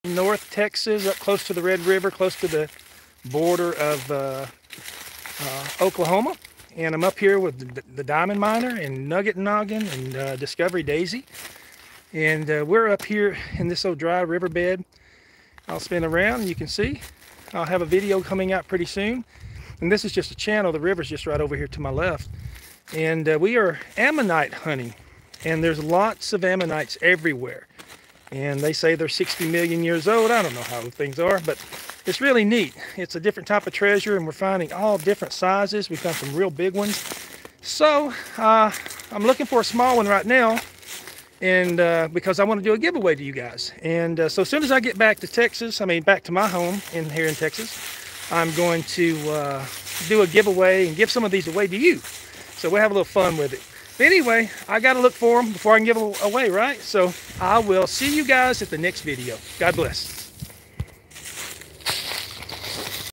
North Texas, up close to the Red River, close to the border of Oklahoma. And I'm up here with the Diamond Miner and Nugget Noggin and Discovery Daisy. And we're up here in this old dry riverbed. I'll spin around and you can see. I'll have a video coming out pretty soon. And this is just a channel. The river's just right over here to my left. And we are Ammonite hunting. And there's lots of Ammonites everywhere. And they say they're 60 million years old. I don't know how things are, but it's really neat. It's a different type of treasure, and we're finding all different sizes. We found some real big ones. So I'm looking for a small one right now, and because I want to do a giveaway to you guys. And so as soon as I get back to Texas, back to my home here in Texas, I'm going to do a giveaway and give some of these away to you. So we'll have a little fun with it. But anyway, I got to look for them before I can give them away, right? So I will see you guys at the next video. God bless.